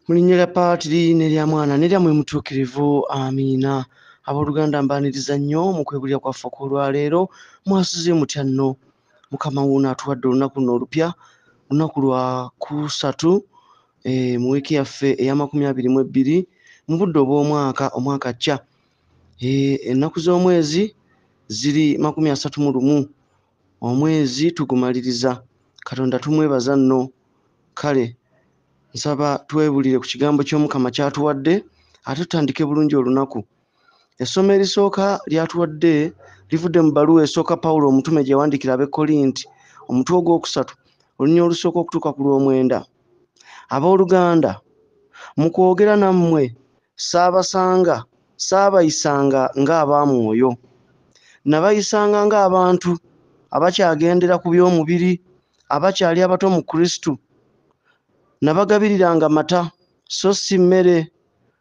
Mulinyera patiri nerya mwana nerya mwe mutuukirivu amiina. Abooluganda mbaaniriza nnyo mu kwebulya kwaffe okw'olwaleero. Mwasuze mutya nno? Mukama wuuno atuwadde olunaku luno olupya, lunaku lwa kusatu mu wiiki yaffe eya 22 mu budde obw'omwaka cca. Ennaku z'omwezi ziri 31 omwezi tugumaliriza. Katonda tumwebaza nno. Kale nsaba twebulire ku kigambo ky'Omukama ky'atuwadde ate tutandike bulungi olunaku. Essomo erisooka ly'atuwadde livudde mu bbaluwa esooka Pawulo omutume gye yawandiikira ab'e Kolinti omutwe ogwokusatu olunya olusooka okutuuka ku lw'omwenda. Abooluganda, mu kwogera nammwe saabayisanga ng'abamwoyo, nabayisanga ng'abantu abakyagendera ku by'omubiri, abakyali abato mu Kristo. Nabagabiriranga mata so si mmere,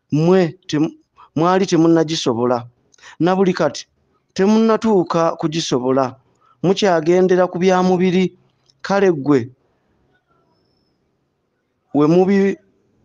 mwali temunnagisobola, na buli kati temunnatuuka kugisobola, mukyagendera ku bya mubiri. Kale ggwe we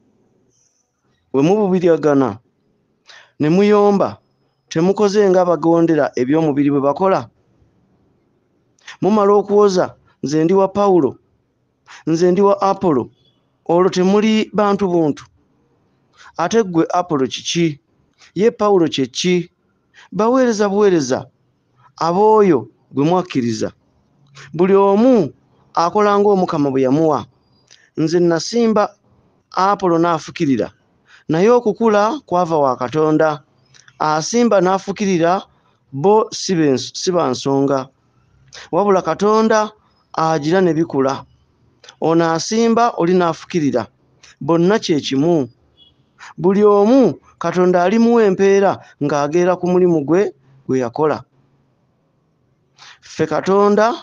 mububiragana ne muyomba, temukoze nga bagondera eby'omubiri bwe bakola? Mumala okuwoza, nze ndi wa Pawulo, nze ndi wa Apolo, olwo temuli bantu buntu. Ate ggwe Apolo kiki? Ye Pawulo kye ki? Baweereza buweereza ab'oyo gwe mwakkiriza. Buli omu akola ng'Omukama bwe yamuwa. Nze nasimba, Apolo n'afukirira, naye okukula kwava wa Katonda. Asimba n'afukirira bo si ba nsonga, wabula Katonda agira ne bikula. Ono asimba, oli n'afukirira, bonna kye kimu. Buli omu Katonda alimuwa empeera ng'ageera ku mulimu gwe yakola. Ffe Katonda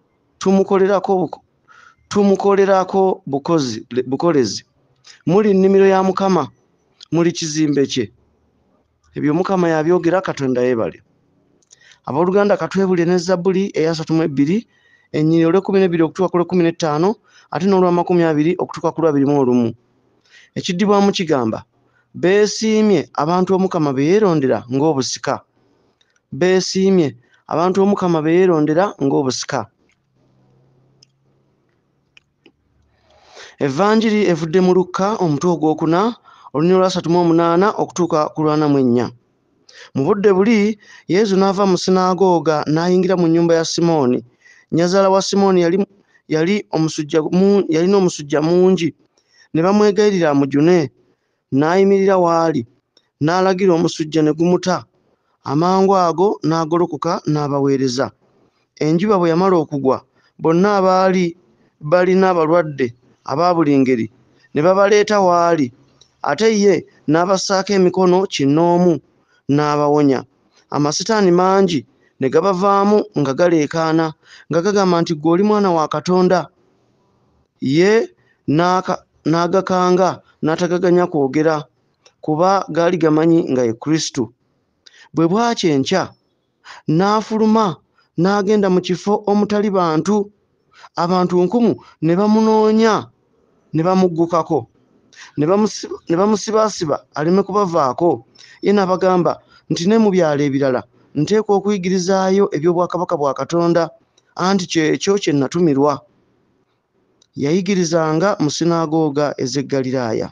tumukolerako bukolezi. Muli nnimiro ya Mukama, muli kizimbe kye. Ebyo Mukama yabyogera, Katonda yeebale. Abooluganda, katwebulye ne Zabbuli eya 32 ennyiriri olw'12 okutuuka ku lw'15 ate n'olwa 20 okutuuka ku lwa 21. Ekiddibwamu kigamba, beesiimye abantu Omukama be yeerondera ng'obusika. Beesiimye abantu Omukama be yeerondera ng'obusika. Evanjiri evudde mu Lukka omutwe ogwokuna olunya olwa 38 okutuuka ku lwa 44. Mu budde buli Yesu n'ava mu sinagooga n'ayingira mu nnyumba ya Simooni. Nnyazaala wa Simooni yalina omusujja mungi. Ne bamwegayirira amujune. N'ayimirira waali, n'alagira omusujja ne gumuta. Amangu ago n'agolokoka n'abaweereza. Enjuba bwe yamala okugwa, bonna abaali balina abalwadde aba buli ngeri ne babaleeta waali, ate ye n'abassaako emikono kinnoomu n'abawonya. Amasitaani mangi ne gabavaamu nga galeekaana nga gagamba nti, ggwe oli Mwana wa Katonda. Ye n'agakanga n'atagaganya kwogera, kuba gaali gamanyi nga ye Kristo. Bwe bwakya enkya n'afuluma n'agenda mu kifo omutali bantu. Abantu nkumu ne bamunoonya ne bamuggukako, ne bamusibaasiba aleme kubavaako. Ye n'abagamba nti ne mu byalo ebirala nteekwa okuyigirizaayo eby'obwakabaka bwa Katonda, anti kyekyo kye natumirwa. Yayigirizanga mu sinagooga ez'e Ggaliraaya.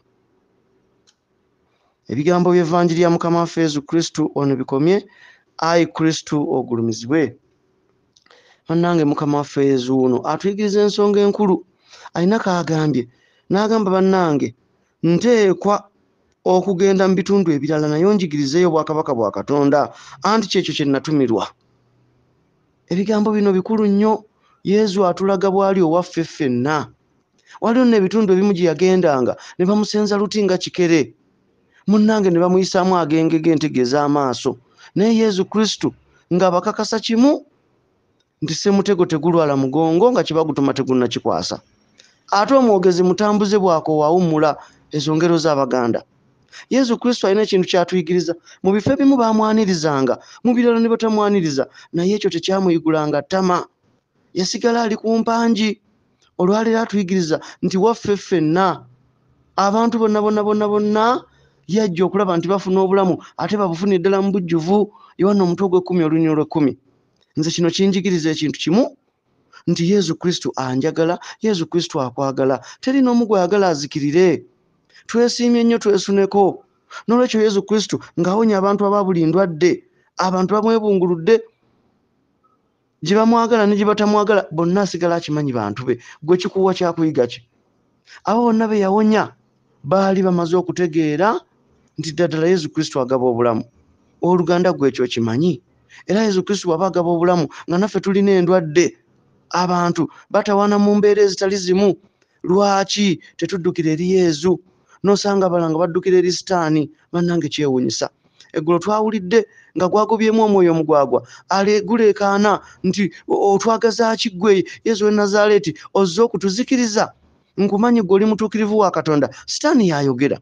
Ebigambo by'Evvanjiri ya Mukama waffe Yesu Kristo ono bikomye. Ayi Kristo ogulumizibwe. Bannange, Mukama waffe Yesu ono atuyigiriza ensonga enkulu. Alina kaagambye n'agamba, bannange, nteekwa okugenda mu bitundu ebirala naye onjigirizeeyo obwakabaka bwa Katonda, anti kyekyo kye natumirwa. Ebigambo bino bikulu nnyo. Yesu atulaga bw'ali owaffe ffenna. Waliwo n'ebitundu ebimu gye yagendanga ne bamusenza luti nga kikere. Munnange ne bamuyisaamu agenge g'entege ez'amaaso. Naye Yesu Kristo ng'abakakasa kimu nti ssemutego tegulwala mugongo nga kibagutuma tegunnakikwasa. Ate omwogezi mutambuze bwako wawummula. Ezo ngero z'Abaganda. Yesu Kristo alina ekintu ky'atuyigiriza. Mu bifo ebimu baamwanirizanga, mu birala ne batamwaniriza, naye ekyo tekyamuyigulanga ttama. Yasigala ali ku mpangi. Olwaleero atuyigiriza nti waffe ffenna abantu bonna yajja okulaba nti bafuna obulamu ate babufuna eddala mu bujjuvu. Yohana omutwe ogw'ekkumi olunyiriri olw'ekkumi. Nze kino kinjigiriza ekintu kimu nti Yesu Kristo anjagala, Yesu Kristo akwagala, teri n'omu gw'ayagala azikirire. Twesiimye nnyo twesuneko. N'olwekyo Yesu Kristo ng'awonya abantu aba buli ndwadde, abantu bamwebunguludde, gye bamwagala ne gye batamwagala bonna asigala akimanyi bantu be. Gwe kikuwa kyakuyiga ki? Abo bonna be yawonya baali bamaze okutegeera nti ddala Yesu Kristo agaba obulamu. Oluganda gwe ekyo kimanyi. Era Yesu Kristo bw'aba agaba obulamu nga naffe tulina endwadde, abantu batawaana mu mbeera ezitali zimu. Lwaki tetuddukira eri Yesu? N'osanga abalala nga baddukira eri Sitaani. Bannange kyewuunyisa. Eggulo twawulidde nga gwagobyemu omwoyo omugwagwa guleekaana nti otwagaza ki ggwe Yesu w'e Nazaaleeti ozze okutuzikiriza? Nkumanyi ggwe oli mutuukirivu wa Katonda. Sitaani yayogera.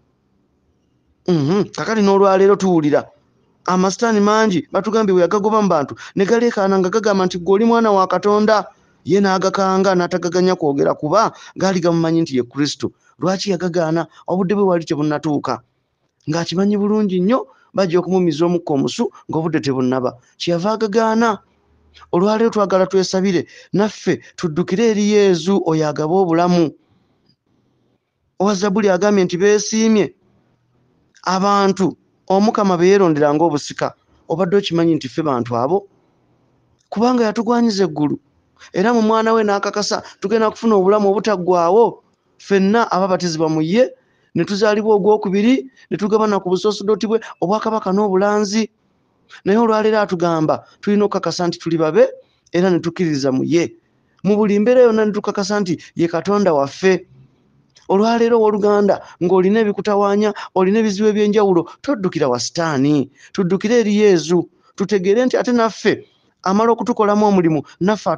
Kakati n'olwaleero tuwulira amasitaani mangi batugambye bwe yagagoba mu bantu ne galeekaana nga gagamba nti ggwe oli mwana wa Katonda. Ye n'agakanga n'atagaganya kwogera kuba gaali gamumanyi nti ye Kristo. Lwaki yagagaana? Obudde bwe wali tebunnatuuka, ng'akimanyi bulungi nnyo bajja okumumiza omukka omusu ng'obudde tebunnaba. Kyeyava agagaana. Olwaleero twagala twesabire naffe tuddukire eri Yesu oyo agaba obulamu. Owa Zabbuli agambye nti beesiimye abantu Omukama be yeerondera ng'obusika. Obadde okimanyi nti ffe bantu abo? Kubanga yatugwanyiza eggulu era mu mwana we n'akakasa tugenda kufuna obulamu obutaggwaawo. Ffenna ababatizibwa mu ye ne tuzaalibwa ogwokubiri ne tugabana ku busoosodoti bwe obwakabaka n'obulanzi. Naye olwaleero atugamba tulina okukakasa nti tuli babe era ne tukkiririza mu ye. Mu buli mbeera yonna ne tukakasa nti ye Katonda waffe. Olwaleero w'oluganda ng'olina ebikutawaanya, olina ebizibu eby'enjawulo, toddukira wa Sitaani, tuddukire eri Yesu. Tutegeere nti ate naffe amala okutukolamu omulimu naffe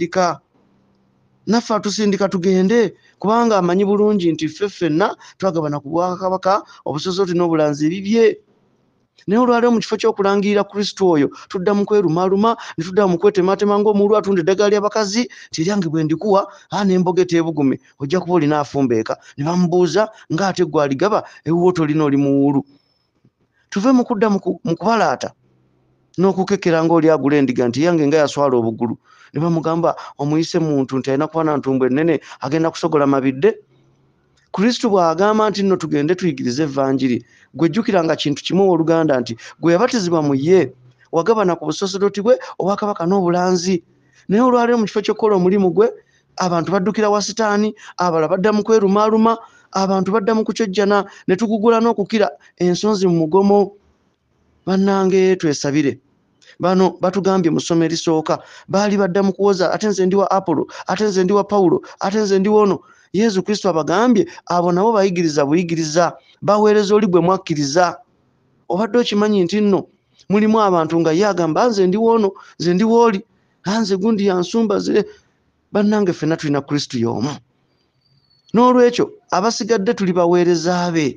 atusindika tugende, kubanga amanyi bulungi nti ffe ffenna twagabana ku bwakabaka, obusosooti n'obulanzi ebibye. Naye olwaleero mu kifo ky'okulangirira Kristo oyo tudda mu kwerumaaluma ne tudda mu kwetematema ng'omuwulu atunda eddagala ly'abakazi nti eryange bwe ndikuwa n'emboga eteebugume ojja kuba olina afumbeeka. Ne bamubuuza ng'ate gwe aligaba ewuwo tolina oli muwulu. Tuve mu kudda mu kubalaata n'okukekera ng'oli agula endiga nti yange nga yaswala obugulu. Ne bamugamba omuyise muntu nti alina kuba na ntumbwe ennene agenda kusogola mabidde. Kristo bw'agamba nti nno tugende tuyigirize evvanjiri, gwe jjukiranga kintu kimu oluganda nti gwe yabatizibwa mu ye wagabana ku busoosodoti bwe obwakabaka n'obulanzi. Naye olwaleero mu kifo ky'okukola omulimu gwe abantu baddukira wa Sitaani, abalala badda mu kwerumaaluma, abantu badda mu kukyojjana ne tugugula n'okukira ensonzi mu mugomo. Bannange twesabire. Bano batugambye mu ssomo erisooka baali badda mu kuwoza, ate nze ndi wa Apolo, ate nze ndi wa Pawulo, ate nze ndi wono. Yesu Kristo abagambye abo nabo bayigiriza buyigiriza, baweereza oli gwe mwakkiriza. Obadde okimanyi nti nno mulimu abantu nga ye agamba nze ndi wono, nze ndi wooli, nze gundi yansumba ze. Bannange ffenna tulina Kristo y'omu. N'olwekyo abasigadde tuli baweereza be.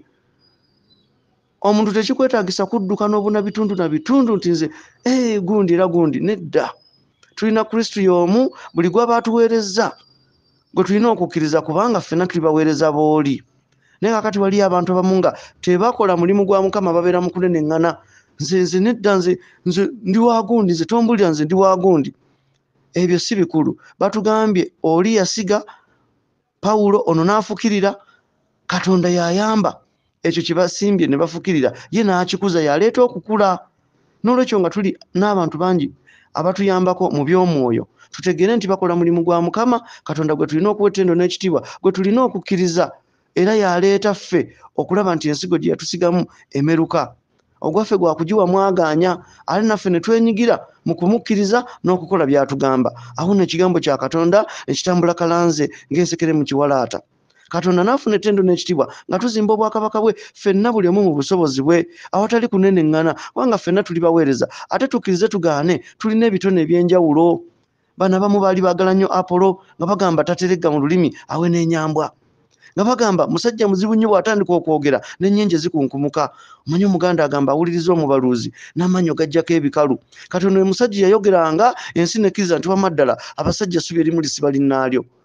Omuntu tekikwetaagisa kudduka n'obuna bitundu na bitundu nti nze gundi era gundi, nedda. Tulina Kristo y'omu, buli gw'aba atuweereza gwe tulina okukkiriza kubanga ffenna tuli baweereza booli. Naye kakati waliyo abantu abamu nga tebakola mulimu gwa Mukama babeera mu kuneneŋŋana. Nze nedda, nze ndi wa gundi, nze tombulira nze ndi wa gundi. Ebyo si bikulu. Batugambye oli yasiga, Pawulo ono n'afukirira, Katonda y'ayamba. Ekyo kye basimbye ne bafukirira ye n'akikuza yaleeta okukula. N'olwekyo nga tuli n'abantu bangi abatuyambako mu by'omwoyo, tutegeere nti bakola mulimu gwa Mukama Katonda gwe tulina okuwa ettendo n'ekitiibwa, gwe tulina okukkiriza, era yaleeta ffe okulaba nti ensigo gye yatusigamu emeruka. Ogwaffe gwa kugiwa mwaganya, ate naffe ne twenyigira mu kumukkiriza n'okukola by'atugamba. Awo n'ekigambo kya Katonda ne kitambula kalanze ng'ensekere mu kiwalaata. Katonda n'afuna ettendo n'ekitiibwa nga tuzimba obwakabaka bwe ffenna buli omu mu busobozi bwe awatali kuneneŋŋana, kubanga ffenna tuli baweereza. Ate tukkirize tugaane tulina ebitone eby'enjawulo. Bano abamu baali baagala nnyo Apolo nga bagamba tateregga mu lulimi awe n'enyambwa, nga bagamba musajja muzibu nnyo bw'atandika okwogera n'ennyenje zikunkumuka. Omanyi Omuganda agamba awuliriza omubaluuzi n'amannyo gajjako ebikalu. Katonda oyo musajja yayogeranga ensi nekkiriza nti wamma ddala abasajja essubi erimu lisiba linnaalyo.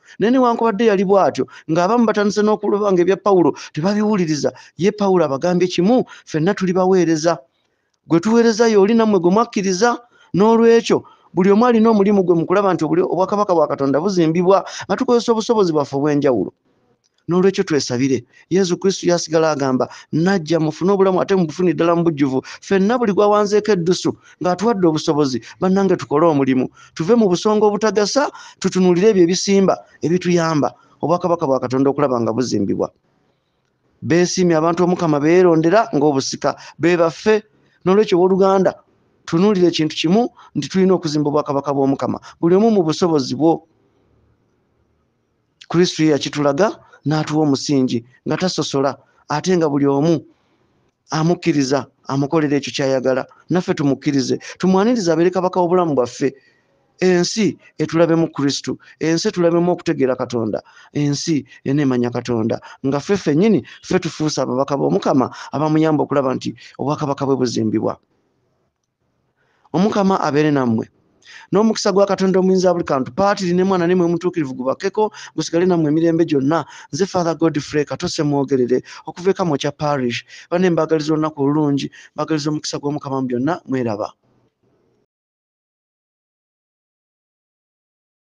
naye newankubadde yali bw'atyo ng'abamu batandise n'okulobanga ebya Pawulo tebabiwuliriza, ye Pawulo abagambye kimu, ffenna tuli baweereza, gwe tuweereza y'oli nammwe gwe mwakkiriza. N'olwekyo buli omu alina omulimu gwe mu kulaba nti obwakabaka bwa Katonda buzimbibwa nga tukozesa obusobozi bwaffe obw'enjawulo. N'olwekyo twesabire. Yesu Kristo yasigala agamba najja mufune obulamu ate mubufune ddala mu bujjuvu. Ffenna buli gwawanzeeko eddusu ng'atuwadde obusobozi, bannange tukole omulimu, tuve mu busonga obutagasa, tutunuulire ebyo ebisimba ebituyamba obwakabaka bwa Katonda okulaba nga buzimbibwa. Beesiimye abantu Omukama beerondera ng'obusika be baffe. N'olwekyo owooluganda tunuulire ekintu kimu nti tulina okuzimba obwakabaka bw'Omukama, buli omu mu busobozi bwo. Kristo ye yakitulaga n'atuwa omusingi nga tasosola, ate nga buli omu amukkiriza amukolera ekyo ky'ayagala. Naffe tumukkirize, tumwanirize abeere kabaka w'obulamu bwaffe. Ensi etulabemu Kristo, ensi etulabemu okutegeera Katonda, ensi eneemanya Katonda, nga ffe ffennyini ffe tufuuse ababaka b'Omukama abamuyamba okulaba nti obwakabaka bwe buzimbibwa. Omukama abeere nammwe. N'omukisa gwa Katonda omuyinza buli kantu Paatiri ne Mwana ne Mwoyo Mutuukirivu gubakkeko, gusigale nammwe emirembe gyonna. Nze Father Godfrey Katose mwogerere okuva e Kamwokya Parish. Bane mbagaliza olunaku olulungi, mbagaliza omukisa gw'Omukama mu byonna, mweraba.